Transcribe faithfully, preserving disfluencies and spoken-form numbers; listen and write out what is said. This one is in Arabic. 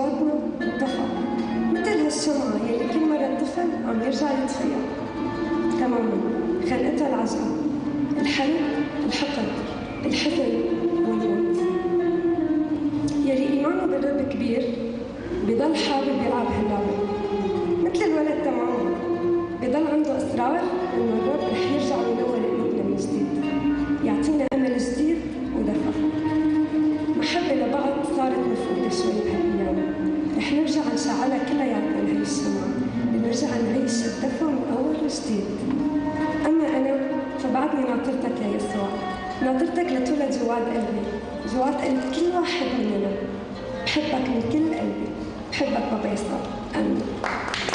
جواتنا انطفى، مثل هالشمعة يلي كل مرة الطفل عم يرجع يطفيها تماما. خلقتها العجقة، الحرب، الحقد، الحزن والموت. يلي إيمانه بالرب كبير بضل حابب يلعب هاللعبة مثل الولد تماما، بضل عنده إصرار إنه الرب رح يرجع وينور قلوبنا من جديد، يعطينا أمل جديد ودفى. محبة لبعض صارت مفقودة شوي بهالأيام، رح نرجع نشعلها كلياتنا لهي الشمعة، نرجع نعيش الدفى من أول وجديد. أما أنا فبعدني ناطرتك يا يسوع، ناطرتك لتولد جوات قلبي، جوات قلب كل واحد مننا. بحبك من كل قلبي، بحبك بابا يسوع، آمين.